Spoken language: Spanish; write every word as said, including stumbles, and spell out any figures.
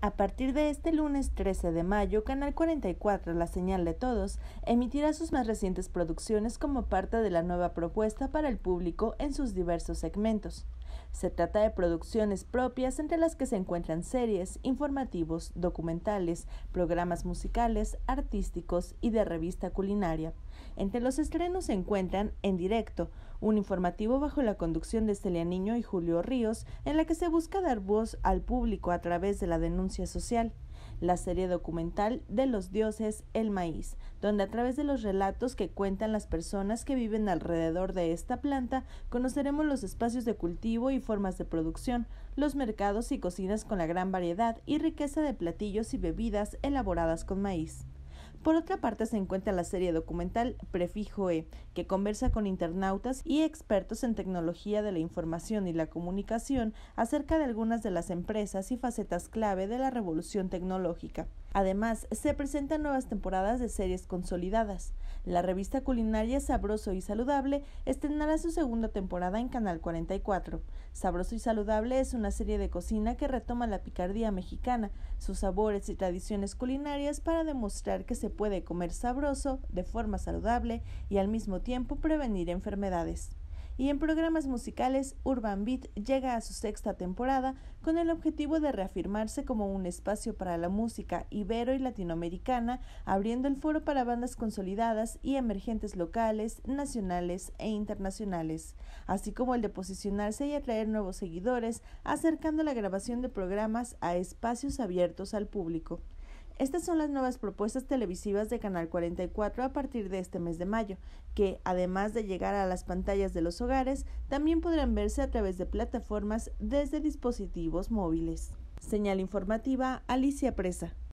A partir de este lunes trece de mayo, Canal cuarenta y cuatro, La Señal de Todos, emitirá sus más recientes producciones como parte de la nueva propuesta para el público en sus diversos segmentos. Se trata de producciones propias entre las que se encuentran series, informativos, documentales, programas musicales, artísticos y de revista culinaria. Entre los estrenos se encuentran En Directo, un informativo bajo la conducción de Celia Niño y Julio Ríos, en la que se busca dar voz al público a través de la denuncia social. La serie documental de los dioses El Maíz, donde a través de los relatos que cuentan las personas que viven alrededor de esta planta, conoceremos los espacios de cultivo y formas de producción, los mercados y cocinas con la gran variedad y riqueza de platillos y bebidas elaboradas con maíz. Por otra parte se encuentra la serie documental Prefijo E, que conversa con internautas y expertos en tecnología de la información y la comunicación acerca de algunas de las empresas y facetas clave de la revolución tecnológica. Además, se presentan nuevas temporadas de series consolidadas. La revista culinaria Sabroso y Saludable estrenará su segunda temporada en Canal cuarenta y cuatro. Sabroso y Saludable es una serie de cocina que retoma la picardía mexicana, sus sabores y tradiciones culinarias para demostrar que se puede comer sabroso, de forma saludable y al mismo tiempo prevenir enfermedades. Y en programas musicales, Urban Beat llega a su sexta temporada con el objetivo de reafirmarse como un espacio para la música ibero y latinoamericana, abriendo el foro para bandas consolidadas y emergentes locales, nacionales e internacionales, así como el de posicionarse y atraer nuevos seguidores, acercando la grabación de programas a espacios abiertos al público. Estas son las nuevas propuestas televisivas de Canal cuarenta y cuatro a partir de este mes de mayo, que, además de llegar a las pantallas de los hogares, también podrán verse a través de plataformas desde dispositivos móviles. Señal informativa, Alicia Presa.